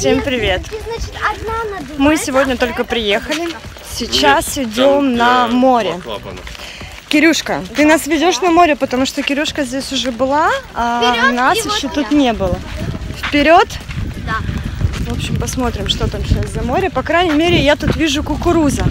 Всем привет! Мы сегодня только приехали. Сейчас идем на море. Кирюшка, ты нас ведешь на море, потому что Кирюшка здесь уже была, а нас еще тут не было. Вперед? Да. В общем, посмотрим, что там сейчас за море. По крайней мере, я тут вижу кукуруза.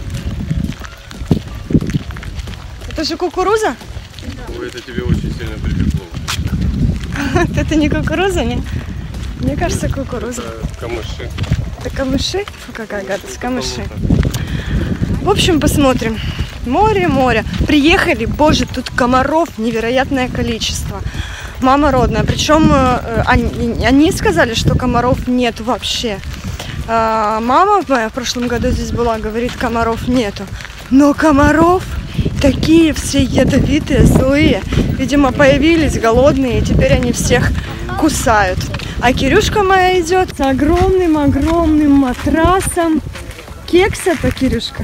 Это же кукуруза? Ой, это тебе очень сильно припекло. Это не кукуруза, не? Мне кажется, кукуруза. Это камыши. Это камыши? Фу, какая гадость, камыши. В общем, посмотрим. Море, море. Приехали, боже, тут комаров невероятное количество. Мама родная. Причем они сказали, что комаров нет вообще. Мама моя в прошлом году здесь была, говорит, комаров нету. Но комаров такие все ядовитые, злые. Видимо, появились голодные, и теперь они всех кусают. А Кирюшка моя идет с огромным матрасом. Кекс это, Кирюшка?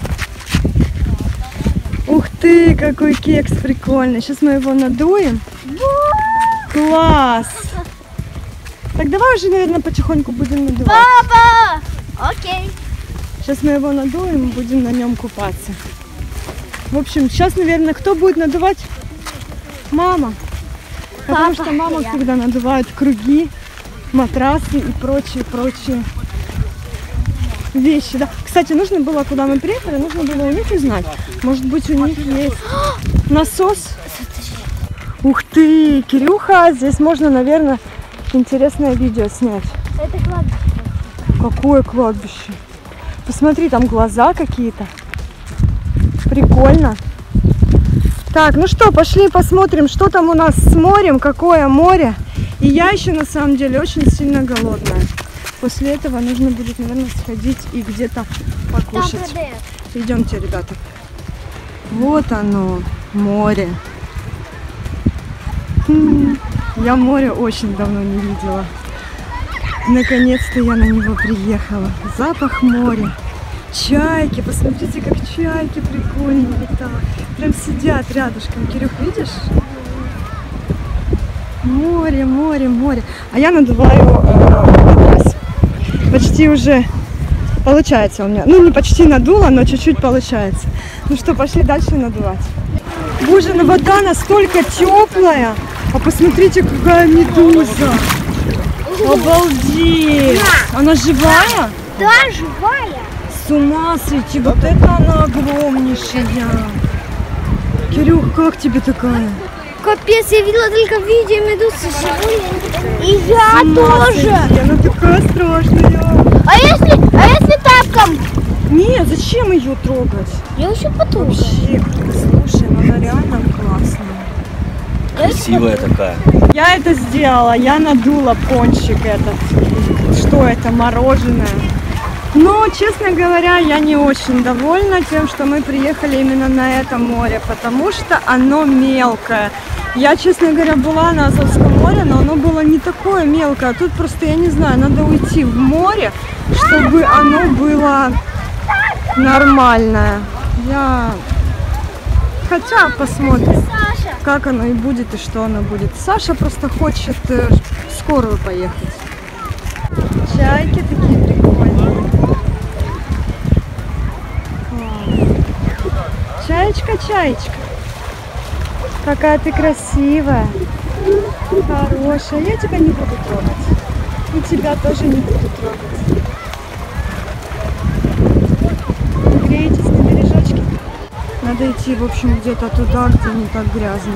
Ух ты, какой кекс прикольный. Сейчас мы его надуем. Класс! Так давай уже, наверное, потихоньку будем надувать. Папа! Окей. Сейчас мы его надуем и будем на нем купаться. В общем, сейчас, наверное, кто будет надувать? Мама. Потому что мама всегда надувает круги, матрасы и прочие вещи. Да. Кстати, нужно было, куда мы приехали, нужно было у них узнать. Может быть, у них есть насос? Ух ты, Кирюха, здесь можно, наверное, интересное видео снять. Это кладбище. Какое кладбище? Посмотри, там глаза какие-то. Прикольно. Так, ну что, пошли посмотрим, что там у нас с морем, какое море. И я еще, на самом деле, очень сильно голодная. После этого нужно будет, наверное, сходить и где-то покушать. Идемте, ребята. Вот оно, море. Я море очень давно не видела. Наконец-то я на него приехала. Запах моря. Чайки, посмотрите, как чайки прикольно летают. Прям сидят рядышком. Кирюх, видишь? Море, море, море. А я надуваю матрас. Почти уже получается у меня. Ну, не почти надула, но чуть-чуть получается. Ну что, пошли дальше надувать. Боже, ну вода настолько теплая. А посмотрите, какая медуза. Обалдеть. Она живая? Да, живая. С ума сойти. Вот это она огромнейшая. Кирюх, как тебе такая? Капец, я видела только видео медузы живую. И я тоже. Она такая страшная. А если тапком? Нет, зачем ее трогать? Я еще потом. Вообще, слушай, она реально классная. Красивая такая. Я это сделала, я надула пончик этот. Что это, мороженое? Но, честно говоря, я не очень довольна тем, что мы приехали именно на это море, потому что оно мелкое. Я, честно говоря, была на Азовском море, но оно было не такое мелкое. Тут просто, я не знаю, надо уйти в море, чтобы оно было нормальное. Хотя посмотрим, как оно и будет, и что оно будет. Саша просто хочет в скорую поехать. Чайки такие прикольные. Чаечка, чаечка. Какая ты красивая. Хорошая. Я тебя не буду трогать. И тебя тоже не буду трогать. Греетесь на бережочке? Надо идти, в общем, где-то туда, где не так грязно.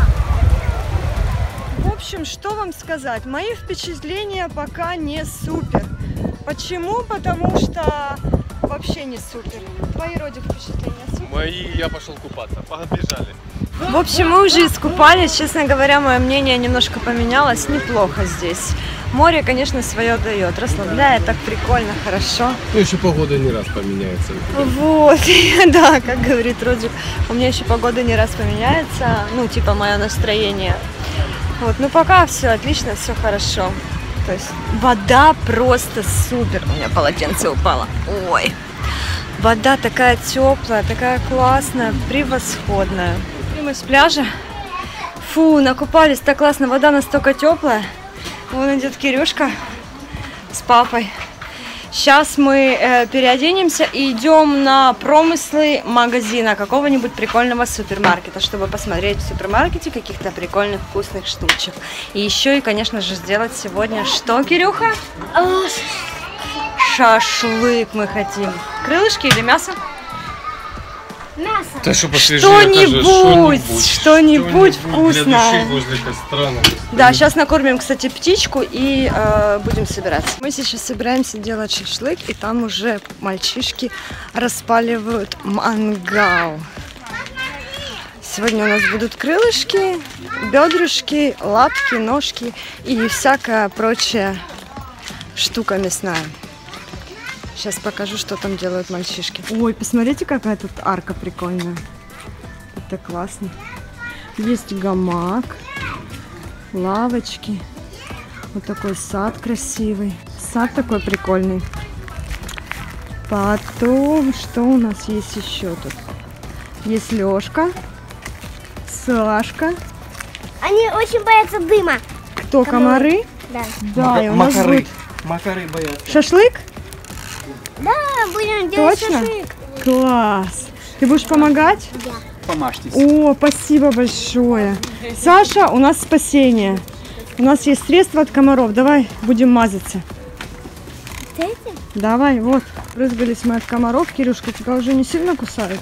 В общем, что вам сказать? Мои впечатления пока не супер. Почему? Потому что вообще не супер. Твои, Родик, впечатления супер? Мои, я пошел купаться. Побежали. В общем, мы уже искупались. Честно говоря, мое мнение немножко поменялось. Неплохо здесь. Море, конечно, свое дает. Расслабляет, так прикольно, хорошо. Ну, еще погода не раз поменяется. Вот, да, как говорит Родик, у меня еще погода не раз поменяется. Ну, типа, мое настроение. Вот, ну, пока все отлично, все хорошо. То есть, вода просто супер. У меня полотенце упало. Ой. Вода такая теплая, такая классная, превосходная. Мы с пляжа. Фу, накупались так классно, вода настолько теплая. Вон идет Кирюшка. с папой. Сейчас мы переоденемся и идем на промыслы магазина, какого-нибудь прикольного супермаркета, чтобы посмотреть в супермаркете каких-то прикольных вкусных штучек. И еще, и, конечно же, сделать сегодня что, Кирюха? Шашлык мы хотим. Крылышки или мясо? Мясо. Да что посвежее, Что-нибудь вкусное. Для души возле костра. Да, сейчас накормим, кстати, птичку и будем собираться. Мы сейчас собираемся делать шашлык, и там уже мальчишки распаливают мангал. Сегодня у нас будут крылышки, бедрышки, лапки, ножки и всякая прочая штука мясная. Сейчас покажу, что там делают мальчишки. Ой, посмотрите, какая тут арка прикольная. Это классно. Есть гамак, лавочки. Вот такой сад красивый. Сад такой прикольный. Потом, что у нас есть еще тут? Есть Лёшка, Сашка. Они очень боятся дыма. Кто, комары? Да. Да, и у нас будет Макары боятся. шашлык? Да, будем делать Точно? шашлык. Класс. Ты будешь помогать? Да. Помажьтесь. О, спасибо большое. Саша, у нас спасение. У нас есть средства от комаров. Давай будем мазаться. Эти? Давай, вот. Брызгались мы от комаров. Кирюшка, тебя уже не сильно кусают?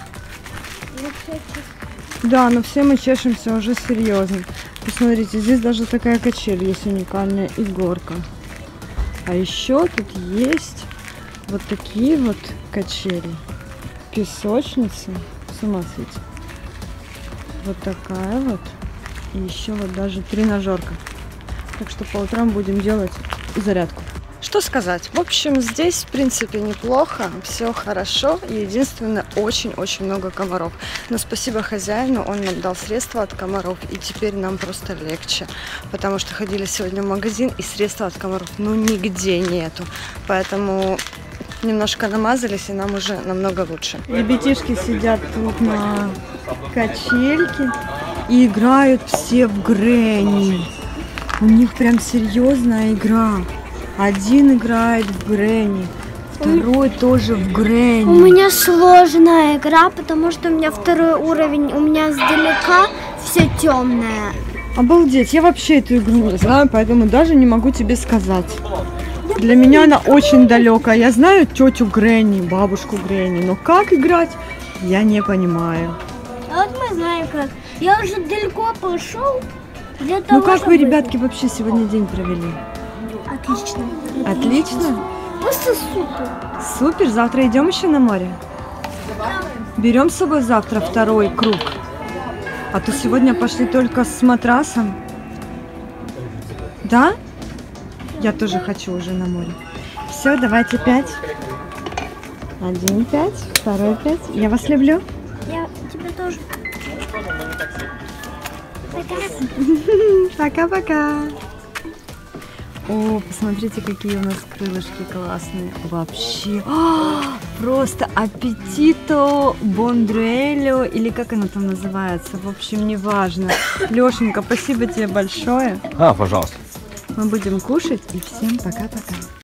Да, но все мы чешемся уже серьезно. Посмотрите, здесь даже такая качель есть уникальная и горка. А еще тут есть вот такие вот качели. Песочницы. С ума сойти. Вот такая вот. И еще вот даже тренажерка. Так что по утрам будем делать зарядку. Что сказать? В общем, здесь, в принципе, неплохо, все хорошо. Единственное, очень-очень много комаров. Но спасибо хозяину, он нам дал средства от комаров, и теперь нам просто легче. Потому что ходили сегодня в магазин, и средства от комаров, ну, нигде нету. Поэтому немножко намазались, и нам уже намного лучше. Ребятишки сидят тут на качельке и играют все в Грэнни. У них прям серьезная игра. Один играет в Грэнни, второй тоже в Грэнни. У меня сложная игра, потому что у меня второй уровень, у меня сдалека все темное. Обалдеть, я вообще эту игру не знаю, поэтому даже не могу тебе сказать. Для меня она очень далекая. Я знаю тетю Грэнни, бабушку Грэнни, но как играть, я не понимаю. А вот мы знаем как. Я уже далеко пошел для того, Ну как вы, чтобы- ребятки, вообще сегодня день провели? Отлично. Отлично? Просто супер. Супер, завтра идем еще на море? Берем с собой завтра второй круг. А то сегодня пошли только с матрасом. Да? Я тоже хочу уже на море. Все, давайте 5. 1, 5, 2, 5. Я вас люблю. Я тебя тоже. Пока-пока. О, посмотрите, какие у нас крылышки классные. Вообще, просто аппетито бондруэлю, или как оно там называется. В общем, неважно. Лешенька, спасибо тебе большое. Пожалуйста. Мы будем кушать, и всем пока-пока.